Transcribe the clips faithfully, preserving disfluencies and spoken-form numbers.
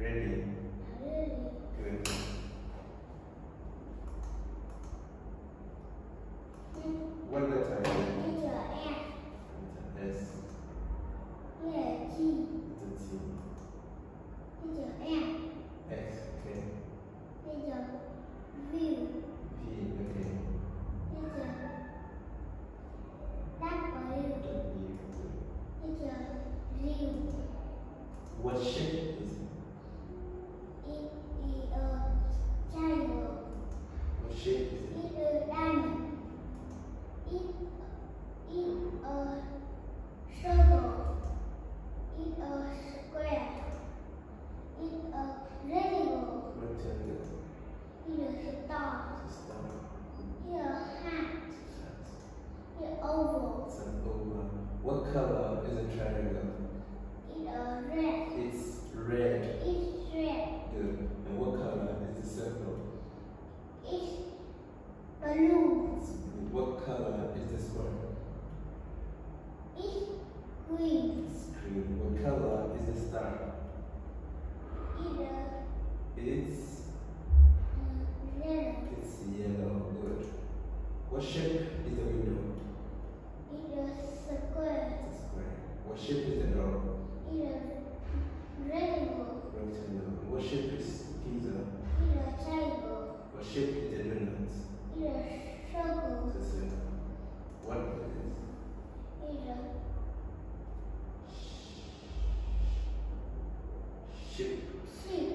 Ready. Ready. Good. What letter is it? Letter F. Letter S. Letter T. Letter T. Letter M. X. Okay. Letter V. V. Okay. Letter W. W. Letter Z. What shape is it? It is a triangle. What shape is it? It is a diamond. It is a circle. It is a square. It is a rectangle. Rectangle. It is a star. It's a star. It is a hat. Hat. It is oval. It's an oval. What color is a triangle? It is red. It's red. It's red. Good. And what color is the circle? It's blue. It's blue. What color is the square? It's green. It's green. What color is the star? It is It's uh, yellow. it's yellow. Good. What shape is the window? It is square. It's a square. What shape is the door? It is rectangle. Rectangle. What shape is pizza? It is triangle. What shape is the donut? It is circle. It's a circle. What is It is shape? sheep.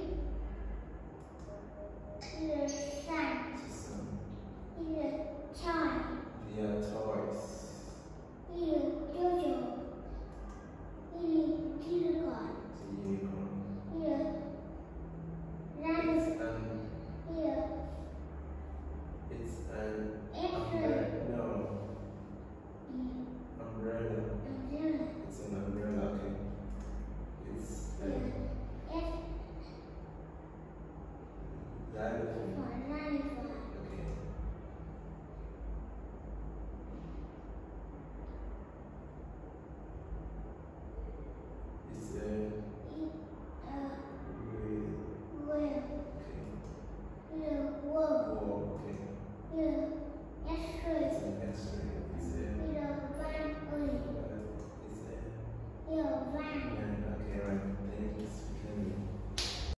It is sun. It's a sun. It is chime. They are toys. It is jojo. It is unicorn. It's a unicorn. It is It's lion. an It is it's an apple. umbrella. No. Umbrella. Umbrella. It's an umbrella. Okay. It's It an is xylophone. for lion.